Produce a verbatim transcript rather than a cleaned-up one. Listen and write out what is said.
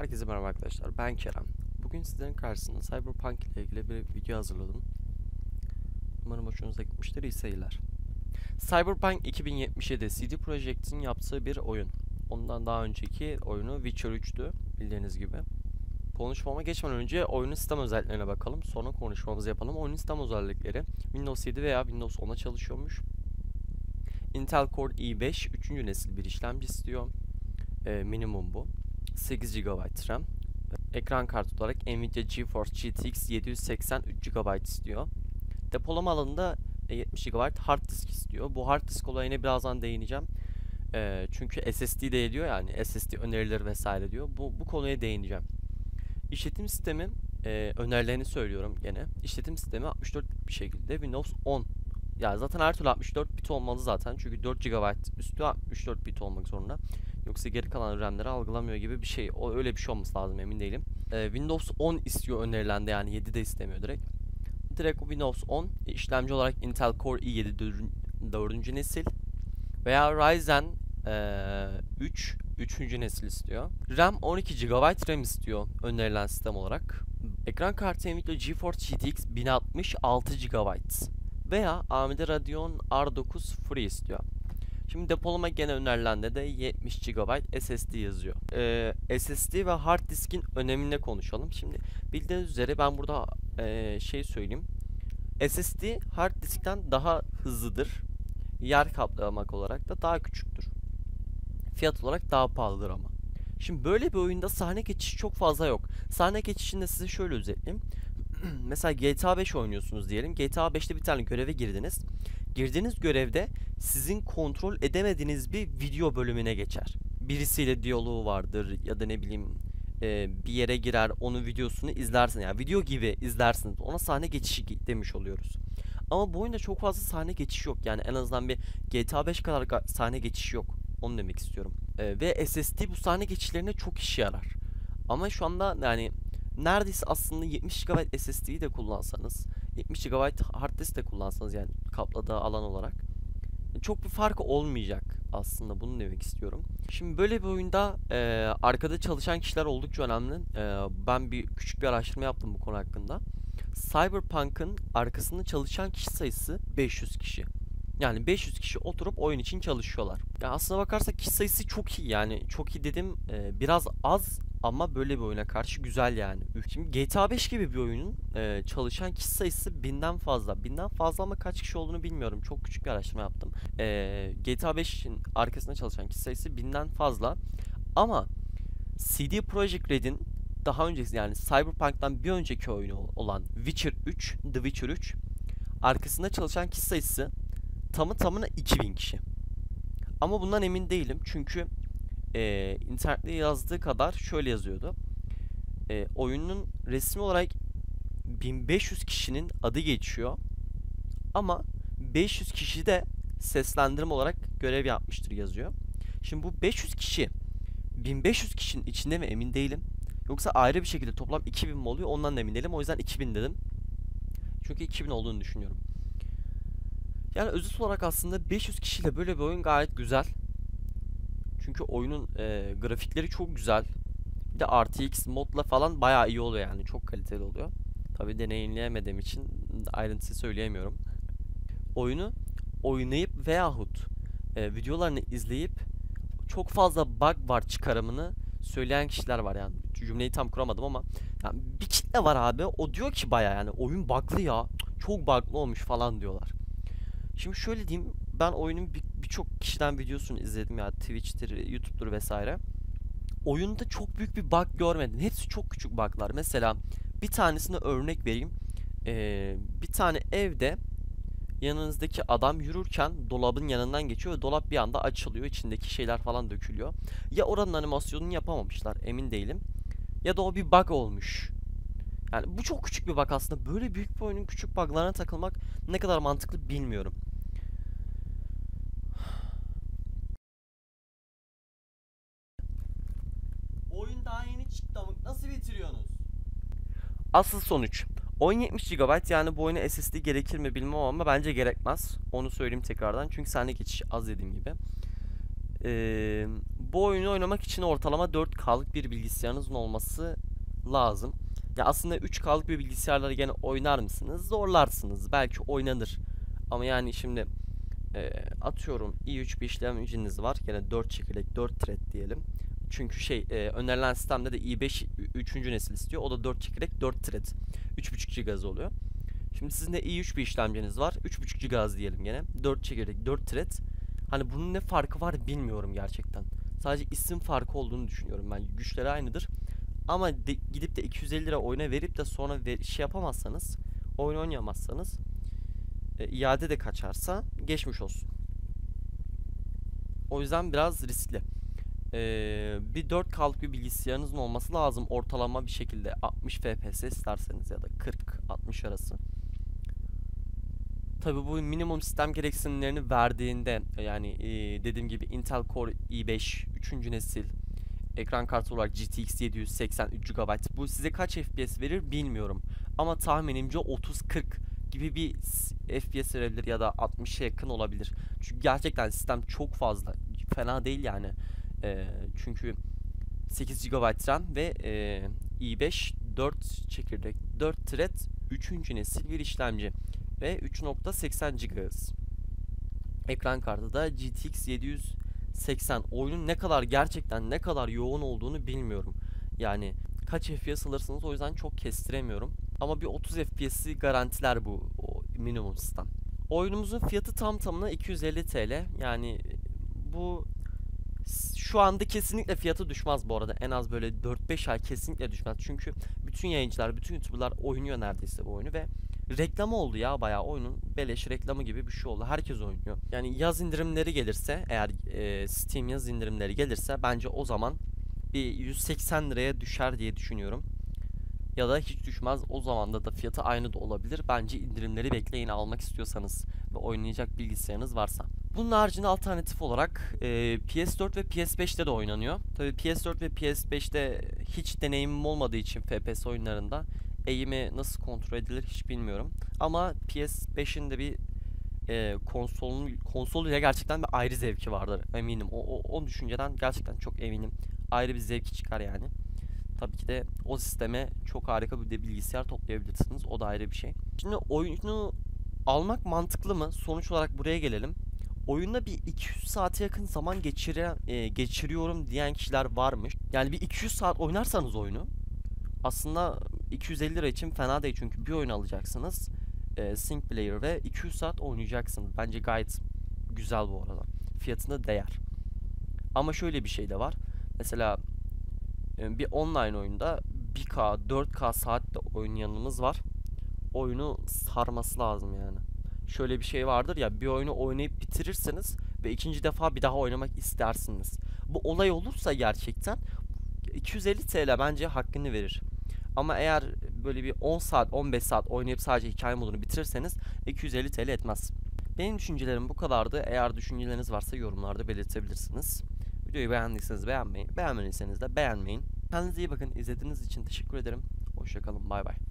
Herkese merhaba arkadaşlar, ben Kerem. Bugün sizlerin karşısında Cyberpunk ile ilgili bir video hazırladım. Umarım hoşunuza gitmiştir, iyi seyirler. Cyberpunk iki bin yetmiş yedi C D Projekt'in yaptığı bir oyun. Ondan daha önceki oyunu Witcher üç'tü bildiğiniz gibi. Konuşmama geçmeden önce oyunun sistem özelliklerine bakalım. Sonra konuşmamızı yapalım. Oyunun sistem özellikleri Windows yedi veya Windows on'a çalışıyormuş. Intel Core i beş üçüncü nesil bir işlemci istiyor. Ee, minimum bu. sekiz gigabayt RAM. Ekran kartı olarak Nvidia GeForce G T X yedi yüz seksen üç gigabayt istiyor. Depolama alanında yetmiş gigabayt hard disk istiyor. Bu hard disk olayına birazdan değineceğim. Ee, çünkü S S D de diyor yani S S D önerileri vesaire diyor. Bu, bu konuya değineceğim. İşletim sistemi e, önerilerini söylüyorum gene. İşletim sistemi altmış dört bit bir şekilde Windows on. Yani zaten her türlü altmış dört bit olmalı zaten. Çünkü dört gigabayt üstü altmış dört bit olmak zorunda. Yoksa geri kalan RAM'leri algılamıyor gibi bir şey. O öyle bir şey olması lazım, emin değilim. Ee, Windows on istiyor önerilendi, yani yedi de istemiyor direkt. Direkt Windows on işlemci olarak Intel Core i yedi dördüncü nesil veya Ryzen ee, üç üçüncü nesil istiyor. RAM on iki gigabayt RAM istiyor önerilen sistem olarak. Ekran kartı Nvidia GeForce G T X bin altmış altı gigabayt veya A M D Radeon R dokuz Free istiyor. Şimdi depolama gene önerilendi de yetmiş gigabayt S S D yazıyor. Ee, S S D ve hard diskin önemine konuşalım. Şimdi bildiğiniz üzere ben burada e, şey söyleyeyim. S S D hard diskten daha hızlıdır. Yer kaplamak olarak da daha küçüktür. Fiyat olarak daha pahalıdır ama. Şimdi böyle bir oyunda sahne geçişi çok fazla yok. Sahne geçişinde size şöyle özetleyeyim. Mesela G T A beş oynuyorsunuz diyelim. G T A beş'te bir tane göreve girdiniz. Girdiğiniz görevde sizin kontrol edemediğiniz bir video bölümüne geçer. Birisiyle diyaloğu vardır ya da ne bileyim e, bir yere girer, onun videosunu izlersin. Yani video gibi izlersiniz. Ona sahne geçişi demiş oluyoruz. Ama bu oyunda çok fazla sahne geçişi yok. Yani en azından bir G T A beş kadar sahne geçişi yok. Onu demek istiyorum. E, ve S S D bu sahne geçişlerine çok işe yarar. Ama şu anda yani neredeyse aslında yetmiş gigabayt S S D'yi de kullansanız, yetmiş gigabayt hard disk de kullansanız, yani kapladığı alan olarak çok bir farkı olmayacak aslında, bunu demek istiyorum. Şimdi böyle bir oyunda e, arkada çalışan kişiler oldukça önemli. E, ben bir küçük bir araştırma yaptım bu konu hakkında. Cyberpunk'ın arkasında çalışan kişi sayısı beş yüz kişi. Yani beş yüz kişi oturup oyun için çalışıyorlar. Yani aslına bakarsak kişi sayısı çok iyi, yani çok iyi dedim e, biraz az ama böyle bir oyuna karşı güzel yani. Şimdi G T A beş gibi bir oyunun e, çalışan kişi sayısı binden fazla. Binden fazla ama kaç kişi olduğunu bilmiyorum. Çok küçük bir araştırma yaptım. E, G T A beş'in arkasında çalışan kişi sayısı binden fazla. Ama C D Projekt Red'in daha öncesi, yani Cyberpunk'tan bir önceki oyunu olan Witcher üç, The Witcher üç arkasında çalışan kişi sayısı tamı tamına iki bin kişi. Ama bundan emin değilim çünkü e, internette yazdığı kadar şöyle yazıyordu. E, oyunun resmi olarak bin beş yüz kişinin adı geçiyor. Ama beş yüz kişi de seslendirme olarak görev yapmıştır yazıyor. Şimdi bu beş yüz kişi bin beş yüz kişinin içinde mi emin değilim. Yoksa ayrı bir şekilde toplam iki bin mi oluyor, ondan da emin değilim. O yüzden iki bin dedim. Çünkü iki bin olduğunu düşünüyorum. Yani özet olarak aslında beş yüz kişiyle böyle bir oyun gayet güzel. Çünkü oyunun e, grafikleri çok güzel. Bir de R T X modla falan bayağı iyi oluyor, yani çok kaliteli oluyor. Tabi deneyimleyemediğim için ayrıntısı söyleyemiyorum. Oyunu oynayıp veyahut e, videolarını izleyip çok fazla bug var çıkarımını söyleyen kişiler var yani. Cümleyi tam kuramadım ama yani bir kitle var abi, o diyor ki bayağı yani oyun bug'lı ya, çok bug'lı olmuş falan diyorlar. Şimdi şöyle diyeyim, ben oyunun birçok bir kişiden videosunu izledim ya, Twitch'tir, YouTube'dur vesaire. Oyunda çok büyük bir bug görmedim. Hepsi çok küçük bug'lar. Mesela bir tanesine örnek vereyim. Ee, bir tane evde yanınızdaki adam yürürken dolabın yanından geçiyor ve dolap bir anda açılıyor. İçindeki şeyler falan dökülüyor. Ya oranın animasyonunu yapamamışlar, emin değilim. Ya da o bir bug olmuş. Yani bu çok küçük bir bug aslında. Böyle büyük bir oyunun küçük bug'larına takılmak ne kadar mantıklı bilmiyorum. Oyun daha yeni çıktı ama nasıl bitiriyorsunuz? Asıl sonuç. Oyun yetmiş gigabayt, yani bu oyuna S S D gerekir mi bilmem ama bence gerekmez. Onu söyleyeyim tekrardan çünkü sahne geçişi az, dediğim gibi. Ee, bu oyunu oynamak için ortalama dört K'lık bir bilgisayarınızın olması lazım. Ya aslında üç K'lık bir bilgisayarları gene oynar mısınız? Zorlarsınız. Belki oynanır. Ama yani şimdi e, atıyorum i üç bir işlemciniz var. Gene dört çekirdek, dört thread diyelim. Çünkü şey e, önerilen sistemde de i beş üçüncü nesil istiyor. O da dört çekirdek, dört thread. üç buçuk gigabayt oluyor. Şimdi sizin de i üç bir işlemciniz var. üç buçuk gigabayt diyelim gene. dört çekirdek, dört thread. Hani bunun ne farkı var bilmiyorum gerçekten. Sadece isim farkı olduğunu düşünüyorum ben. Güçleri aynıdır. Ama de, gidip de iki yüz elli lira oyuna verip de sonra ver, şey yapamazsanız, oyun oynayamazsanız, e, iade de kaçarsa geçmiş olsun. O yüzden biraz riskli. Ee, bir dört K'lık bir bilgisayarınızın olması lazım. Ortalama bir şekilde altmış F P S isterseniz ya da kırk altmış arası. Tabi bu minimum sistem gereksinimlerini verdiğinde yani e, dediğim gibi Intel Core i beş üçüncü nesil ekran kartı olarak G T X yedi yüz seksen üç gigabayt, bu size kaç F P S verir bilmiyorum. Ama tahminimce otuz kırk gibi bir F P S verebilir ya da altmışa yakın olabilir. Çünkü gerçekten sistem çok fazla. Fena değil yani. E, çünkü sekiz gigabayt RAM ve e, i beş dört çekirdek, dört thread üçüncü nesil bir işlemci ve üç nokta seksen gigahertz. Ekran kartı da G T X yedi yüz seksen. Oyunun ne kadar gerçekten ne kadar yoğun olduğunu bilmiyorum. Yani kaç F P S alırsınız, o yüzden çok kestiremiyorum. Ama bir otuz F P S'i garantiler bu o minimum sistem. Oyunumuzun fiyatı tam tamına iki yüz elli TL. Yani bu şu anda kesinlikle fiyatı düşmez bu arada. En az böyle dört beş ay kesinlikle düşmez. Çünkü bütün yayıncılar, bütün YouTuber'lar oynuyor neredeyse bu oyunu ve reklamı oldu ya, bayağı oyunun beleş reklamı gibi bir şey oldu. Herkes oynuyor. Yani yaz indirimleri gelirse, eğer e, Steam yaz indirimleri gelirse bence o zaman bir yüz seksen liraya düşer diye düşünüyorum. Ya da hiç düşmez. O zaman da da fiyatı aynı da olabilir. Bence indirimleri bekleyin, almak istiyorsanız ve oynayacak bilgisayarınız varsa. Bunun haricinde alternatif olarak e, P S dört ve P S beşte de oynanıyor. Tabii P S dört ve P S beşte hiç deneyimim olmadığı için F P S oyunlarında eğimi nasıl kontrol edilir hiç bilmiyorum. Ama P S beşin de bir e, konsolun konsoluyla gerçekten bir ayrı zevki vardır eminim. O, o, o düşünceden gerçekten çok eminim. Ayrı bir zevki çıkar yani. Tabii ki de o sisteme çok harika bir de bilgisayar toplayabilirsiniz. O da ayrı bir şey. Şimdi oyunu almak mantıklı mı? Sonuç olarak buraya gelelim. Oyunda bir iki yüz saate yakın zaman geçire, e, geçiriyorum diyen kişiler varmış. Yani bir iki yüz saat oynarsanız oyunu aslında iki yüz elli lira için fena değil, çünkü bir oyun alacaksınız. E, single player ve iki yüz saat oynayacaksınız. Bence gayet güzel bu arada. Fiyatına değer. Ama şöyle bir şey de var. Mesela e, bir online oyunda bir K dört K saatte oynayanımız var. Oyunu sarması lazım yani. Şöyle bir şey vardır ya, bir oyunu oynayıp bitirirseniz ve ikinci defa bir daha oynamak istersiniz. Bu olay olursa gerçekten iki yüz elli TL bence hakkını verir. Ama eğer böyle bir on saat on beş saat oynayıp sadece hikaye modunu bitirirseniz iki yüz elli TL etmez. Benim düşüncelerim bu kadardı. Eğer düşünceleriniz varsa yorumlarda belirtebilirsiniz. Videoyu beğendiyseniz beğenmeyin. Beğenmediyseniz de beğenmeyin. Kendinize iyi bakın. İzlediğiniz için teşekkür ederim. Hoşçakalın. Bay bay.